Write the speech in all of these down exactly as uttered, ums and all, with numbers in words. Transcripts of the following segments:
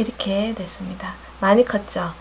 이렇게 됐습니다. 많이 컸죠?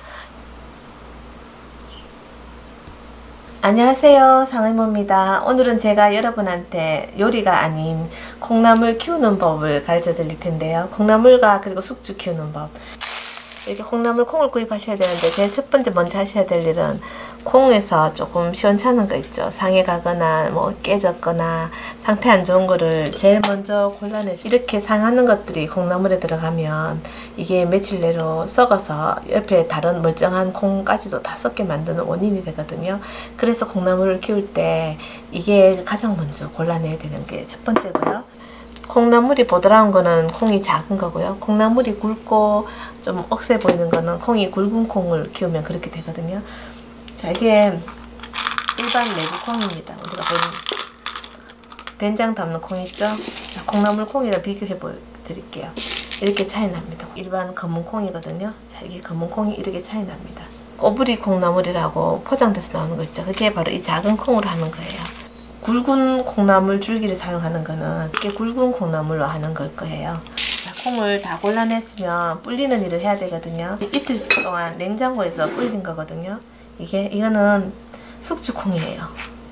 안녕하세요, 상의모입니다. 오늘은 제가 여러분한테 요리가 아닌 콩나물 키우는 법을 가르쳐 드릴 텐데요. 콩나물과 그리고 숙주 키우는 법. 이렇게 콩나물 콩을 구입하셔야 되는데 제일 첫 번째 먼저 하셔야 될 일은 콩에서 조금 시원찮은 거 있죠. 상해 가거나 뭐 깨졌거나 상태 안 좋은 거를 제일 먼저 골라내시. 이렇게 상하는 것들이 콩나물에 들어가면 이게 며칠 내로 썩어서 옆에 다른 멀쩡한 콩까지도 다 썩게 만드는 원인이 되거든요. 그래서 콩나물을 키울 때 이게 가장 먼저 골라내야 되는 게 첫 번째고요. 콩나물이 보드라운 거는 콩이 작은 거고요. 콩나물이 굵고 좀 억세 보이는 거는 콩이 굵은 콩을 키우면 그렇게 되거든요. 자, 이게 일반 내구 콩입니다. 우리가 보는 된장 담는 콩 있죠? 자, 콩나물 콩이랑 비교해 보여드릴게요. 이렇게 차이 납니다. 일반 검은 콩이거든요. 자, 이게 검은 콩이 이렇게 차이 납니다. 꼬부리 콩나물이라고 포장돼서 나오는 거 있죠? 그게 바로 이 작은 콩으로 하는 거예요. 굵은 콩나물 줄기를 사용하는 거는 이렇게 굵은 콩나물로 하는 걸 거예요. 자, 콩을 다 골라냈으면 불리는 일을 해야 되거든요. 이틀 동안 냉장고에서 불린 거거든요. 이게 이거는 숙주콩이에요.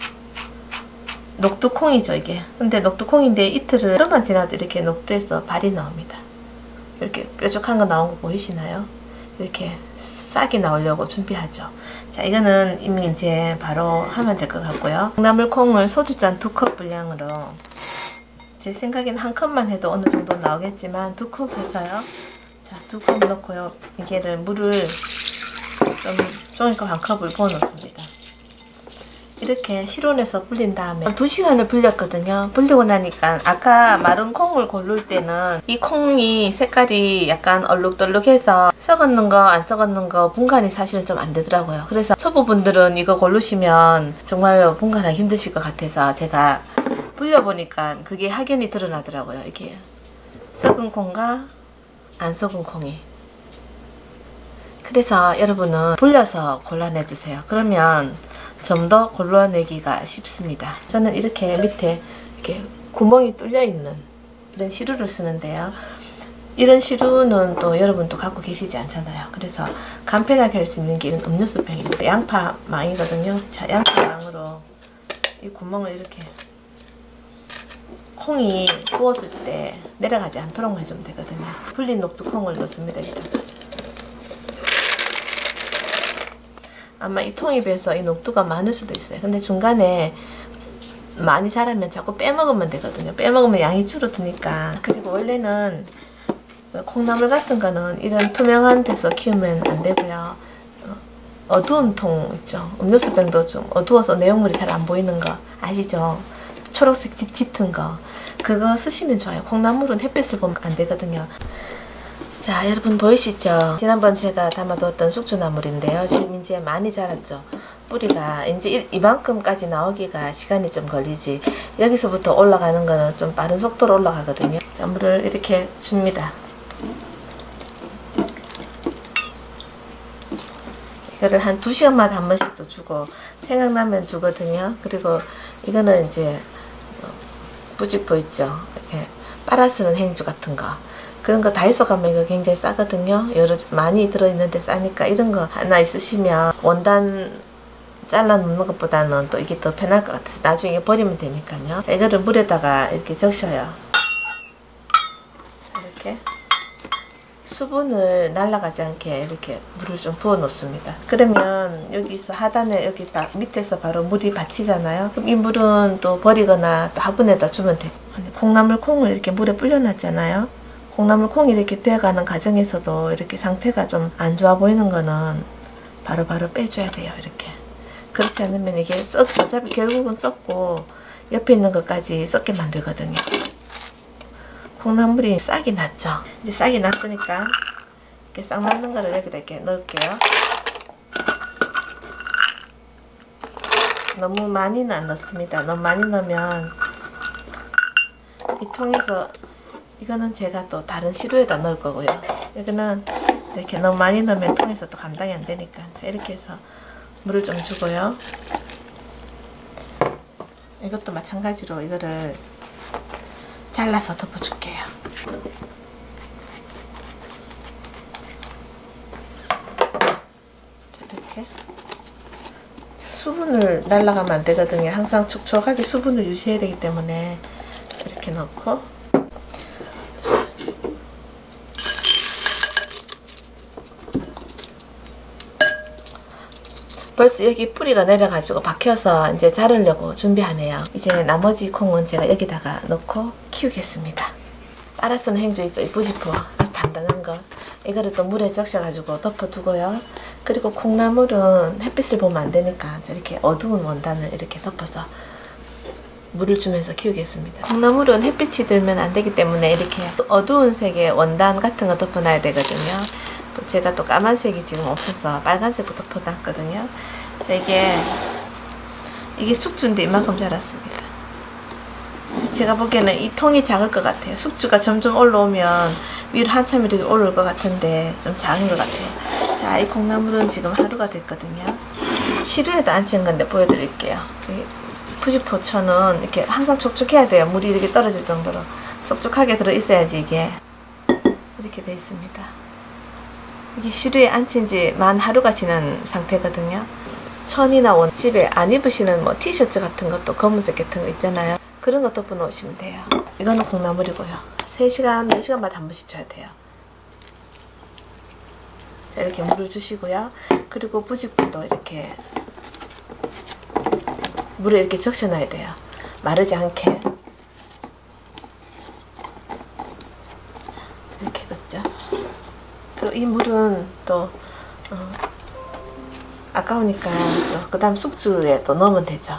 녹두콩이죠, 이게. 근데 녹두콩인데 이틀을 하루만 지나도 이렇게 녹두에서 발이 나옵니다. 이렇게 뾰족한 거 나온 거 보이시나요? 이렇게 싹이 나오려고 준비하죠. 자, 이거는 이미 이제 바로 하면 될 것 같고요. 콩나물 콩을 소주잔 두 컵 분량으로, 제 생각에는 한 컵만 해도 어느 정도 나오겠지만 두 컵 해서요. 자, 두 컵 넣고요. 이게를 물을 좀 종이컵 한 컵을 부어 놓습니다. 이렇게 실온에서 불린 다음에 두 시간을 불렸거든요. 불리고 나니까 아까 마른 콩을 고를 때는 이 콩이 색깔이 약간 얼룩덜룩해서 썩었는 거 안 썩었는 거 분간이 사실은 좀 안 되더라고요. 그래서 초보분들은 이거 고르시면 정말로 분간하기 힘드실 것 같아서 제가 불려보니까 그게 확연히 드러나더라고요. 이게 썩은 콩과 안 썩은 콩이. 그래서 여러분은 불려서 골라내주세요. 그러면 좀 더 골라내기가 쉽습니다. 저는 이렇게 밑에 이렇게 구멍이 뚫려 있는 이런 시루를 쓰는데요. 이런 시루는 또 여러분도 갖고 계시지 않잖아요. 그래서 간편하게 할 수 있는 게 이런 음료수병입니다. 양파망이거든요. 자, 양파망으로 이 구멍을 이렇게 콩이 구웠을 때 내려가지 않도록 해주면 되거든요. 불린 녹두콩을 넣습니다. 일단. 아마 이 통에 비해서 이 녹두가 많을 수도 있어요. 근데 중간에 많이 자라면 자꾸 빼먹으면 되거든요. 빼먹으면 양이 줄어드니까. 그리고 원래는 콩나물 같은 거는 이런 투명한 데서 키우면 안 되고요. 어두운 통 있죠. 음료수병도 좀 어두워서 내용물이 잘 안 보이는 거 아시죠? 초록색 짙, 짙은 거. 그거 쓰시면 좋아요. 콩나물은 햇빛을 보면 안 되거든요. 자, 여러분 보이시죠? 지난번 제가 담아두었던 숙주나물인데요. 지금 이제 많이 자랐죠. 뿌리가 이제 이만큼까지 나오기가 시간이 좀 걸리지, 여기서부터 올라가는 거는 좀 빠른 속도로 올라가거든요. 자, 물을 이렇게 줍니다. 이거를 한 두 시간마다 한 번씩 또 주고 생각나면 주거든요. 그리고 이거는 이제 부직포 있죠. 이렇게 빨아 쓰는 행주 같은 거, 그런 거 다이소 가면 이거 굉장히 싸거든요. 여러 많이 들어있는데 싸니까 이런 거 하나 있으시면 원단 잘라 놓는 것보다는 또 이게 더 편할 것 같아서 나중에 버리면 되니까요. 자, 이거를 물에다가 이렇게 적셔요. 자, 이렇게 수분을 날아가지 않게 이렇게 물을 좀 부어 놓습니다. 그러면 여기서 하단에 여기 바, 밑에서 바로 물이 받치잖아요. 그럼 이 물은 또 버리거나 또 화분에다 주면 되죠. 콩나물 콩을 이렇게 물에 불려놨잖아요. 콩나물 콩이 이렇게 되어가는 과정에서도 이렇게 상태가 좀 안 좋아 보이는 거는 바로바로 바로 빼줘야 돼요. 이렇게. 그렇지 않으면 이게 썩, 어차피 결국은 썩고 옆에 있는 것까지 썩게 만들거든요. 콩나물이 싹이 났죠. 이제 싹이 났으니까 이렇게 싹 났는 거를 여기다 이렇게 넣을게요. 너무 많이는 안 넣습니다. 너무 많이 넣으면 이 통에서, 이거는 제가 또 다른 시루에다 넣을 거고요. 이거는 이렇게 너무 많이 넣으면 통에서 또 감당이 안 되니까. 자, 이렇게 해서 물을 좀 주고요. 이것도 마찬가지로 이거를 잘라서 덮어줄게요. 이렇게. 자, 수분을 날라가면 안 되거든요. 항상 촉촉하게 수분을 유지해야 되기 때문에 이렇게 넣고. 벌써 여기 뿌리가 내려가지고 박혀서 이제 자르려고 준비하네요. 이제 나머지 콩은 제가 여기다가 넣고 키우겠습니다. 빨아쓰는 행주 있죠? 이 부지포 아주 단단한 거, 이거를 또 물에 적셔가지고 덮어두고요. 그리고 콩나물은 햇빛을 보면 안 되니까 이렇게 어두운 원단을 이렇게 덮어서 물을 주면서 키우겠습니다. 콩나물은 햇빛이 들면 안 되기 때문에 이렇게 어두운 색의 원단 같은 거 덮어놔야 되거든요. 또 제가 또 까만색이 지금 없어서 빨간색도 덮어놨거든요. 자, 이게 이게 숙주인데 이만큼 자랐습니다. 제가 보기에는 이 통이 작을 것 같아요. 숙주가 점점 올라오면 위로 한참 이렇게 올라올 것 같은데 좀 작은 것 같아요. 자, 이 콩나물은 지금 하루가 됐거든요. 시루에도 안 친 건데 보여드릴게요. 부지포천은 이렇게 항상 촉촉해야 돼요. 물이 이렇게 떨어질 정도로 촉촉하게 들어 있어야지 이게 이렇게 돼 있습니다. 이게 시루에 앉힌 지 만 하루가 지난 상태거든요. 천이나 원 집에 안 입으시는 뭐 티셔츠 같은 것도 검은색 같은 거 있잖아요. 그런 거 덮어 놓으시면 돼요. 이거는 콩나물이고요. 세 시간, 네 시간마다 한 번씩 줘야 돼요. 자, 이렇게 물을 주시고요. 그리고 부직포도 이렇게 물에 이렇게 적셔 놔야 돼요. 마르지 않게. 이렇게 넣죠. 그리고 이 물은 또 어, 아까우니까 또 그 다음 숙주에 또 넣으면 되죠.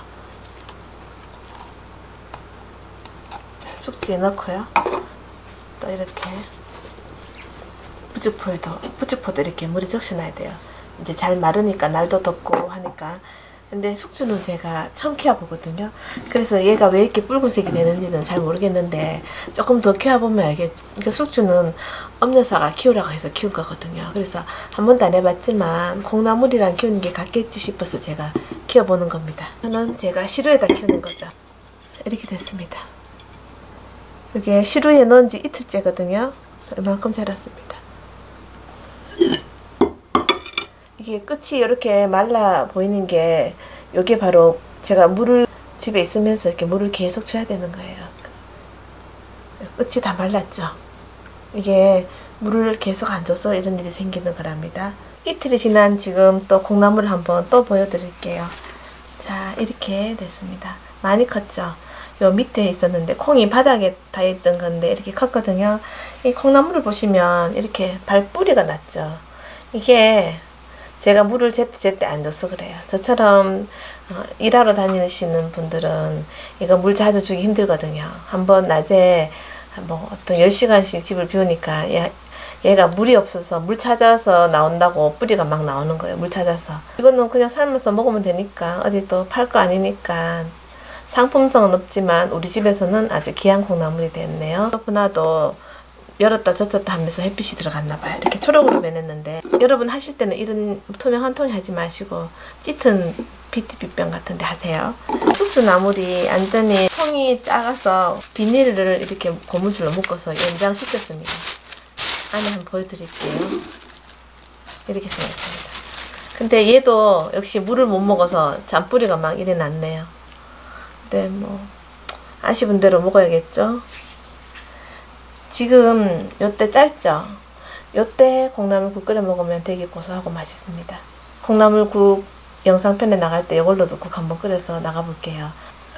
자, 숙주에 넣고요. 또 이렇게 부직포에도 부직포도 이렇게 물에 적셔 놔야 돼요. 이제 잘 마르니까 날도 덥고 하니까. 근데 숙주는 제가 처음 키워보거든요. 그래서 얘가 왜 이렇게 붉은색이 되는지는 잘 모르겠는데 조금 더 키워보면 알겠죠. 그러니까 숙주는 엄여사가 키우라고 해서 키운 거거든요. 그래서 한 번도 안 해봤지만 콩나물이랑 키우는 게 같겠지 싶어서 제가 키워보는 겁니다. 저는 제가 시루에다 키우는 거죠. 자, 이렇게 됐습니다. 이게 시루에 넣은 지 이틀째거든요. 이만큼 자랐습니다. 이게 끝이 이렇게 말라 보이는 게 이게 바로 제가 물을 집에 있으면서 이렇게 물을 계속 줘야 되는 거예요. 끝이 다 말랐죠. 이게 물을 계속 안 줘서 이런 일이 생기는 거랍니다. 이틀이 지난 지금 또 콩나물을 한번 또 보여드릴게요. 자, 이렇게 됐습니다. 많이 컸죠. 요 밑에 있었는데 콩이 바닥에 닿아 있던 건데 이렇게 컸거든요. 이 콩나물을 보시면 이렇게 발뿌리가 났죠. 이게 제가 물을 제때제때 안 줘서 그래요. 저처럼 어, 일하러 다니시는 분들은 이거 물 자주 주기 힘들거든요. 한번 낮에 뭐 어떤 열 시간씩 집을 비우니까 얘, 얘가 물이 없어서 물 찾아서 나온다고 뿌리가 막 나오는 거예요. 물 찾아서. 이거는 그냥 삶아서 먹으면 되니까 어디 또 팔 거 아니니까 상품성은 없지만 우리 집에서는 아주 귀한 콩나물이 됐네요. 또 열었다 젖었다 하면서 햇빛이 들어갔나봐요. 이렇게 초록으로 변했는데 여러분 하실 때는 이런 투명한 통에 하지 마시고 짙은 피티빛병 같은 데 하세요. 숙주나물이 완전히 통이 작아서 비닐을 이렇게 고무줄로 묶어서 연장시켰습니다. 안에 한번 보여드릴게요. 이렇게 생겼습니다. 근데 얘도 역시 물을 못 먹어서 잔뿌리가 막 이래 났네요. 근데 뭐 아쉬운 대로 먹어야겠죠. 지금 요때 짧죠? 요때 콩나물국 끓여 먹으면 되게 고소하고 맛있습니다. 콩나물국 영상편에 나갈 때 이걸로도 국 한번 끓여서 나가볼게요.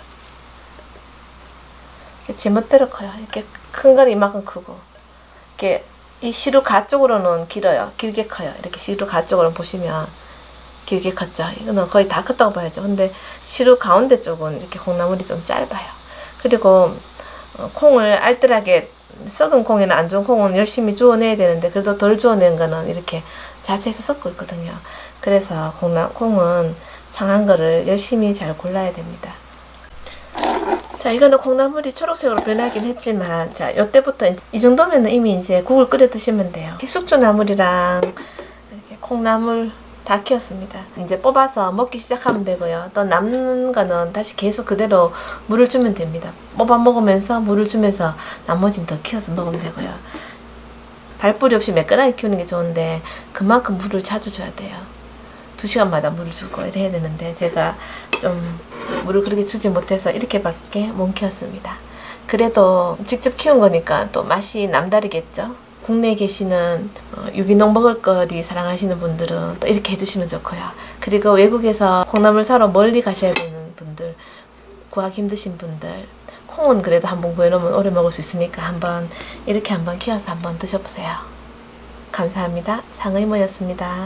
제멋대로 커요. 이렇게 큰 건 이만큼 크고, 이렇게 이 시루 가쪽으로는 길어요. 길게 커요. 이렇게 시루 가쪽으로 보시면 길게 컸죠. 이거는 거의 다 컸다고 봐야죠. 근데 시루 가운데 쪽은 이렇게 콩나물이 좀 짧아요. 그리고 어, 콩을 알뜰하게 썩은 콩이나 안 좋은 콩은 열심히 주워내야 되는데 그래도 덜 주워낸 거는 이렇게 자체에서 섞고 있거든요. 그래서 콩나, 콩은 상한 거를 열심히 잘 골라야 됩니다. 자, 이거는 콩나물이 초록색으로 변하긴 했지만 자, 요때부터 이 정도면 이미 이제 국을 끓여 드시면 돼요. 숙주나물이랑 이렇게 콩나물 다 키웠습니다. 이제 뽑아서 먹기 시작하면 되고요. 또 남는 거는 다시 계속 그대로 물을 주면 됩니다. 뽑아 먹으면서 물을 주면서 나머지는 더 키워서 먹으면 되고요. 발뿌리 없이 매끈하게 키우는 게 좋은데 그만큼 물을 자주 줘야 돼요. 두 시간마다 물을 주고 이래야 되는데 제가 좀 물을 그렇게 주지 못해서 이렇게밖에 못 키웠습니다. 그래도 직접 키운 거니까 또 맛이 남다르겠죠. 국내에 계시는 유기농 먹을거리 사랑하시는 분들은 또 이렇게 해주시면 좋고요. 그리고 외국에서 콩나물 사러 멀리 가셔야 되는 분들, 구하기 힘드신 분들, 콩은 그래도 한번 구해놓으면 오래 먹을 수 있으니까 한번 이렇게 한번 키워서 한번 드셔보세요. 감사합니다. 상의모였습니다.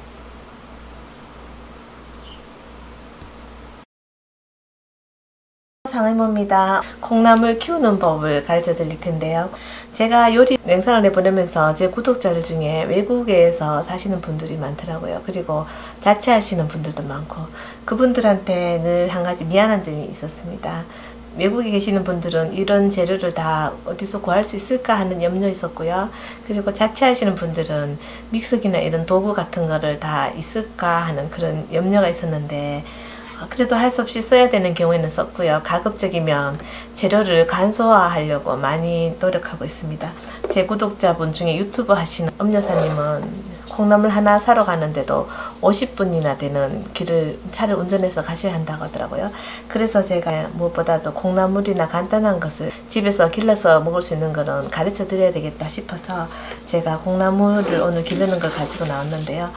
상의모입니다. 콩나물 키우는 법을 가르쳐 드릴 텐데요. 제가 요리 영상을 내보내면서 제 구독자들 중에 외국에서 사시는 분들이 많더라고요. 그리고 자취하시는 분들도 많고 그분들한테 늘 한 가지 미안한 점이 있었습니다. 외국에 계시는 분들은 이런 재료를 다 어디서 구할 수 있을까 하는 염려 있었고요. 그리고 자취하시는 분들은 믹서기나 이런 도구 같은 거를 다 있을까 하는 그런 염려가 있었는데 그래도 할 수 없이 써야 되는 경우에는 썼고요. 가급적이면 재료를 간소화하려고 많이 노력하고 있습니다. 제 구독자분 중에 유튜브 하시는 엄여사님은 콩나물 하나 사러 가는데도 오십 분이나 되는 길을 차를 운전해서 가셔야 한다고 하더라고요. 그래서 제가 무엇보다도 콩나물이나 간단한 것을 집에서 길러서 먹을 수 있는 거는 가르쳐 드려야 되겠다 싶어서 제가 콩나물을 오늘 기르는 걸 가지고 나왔는데요.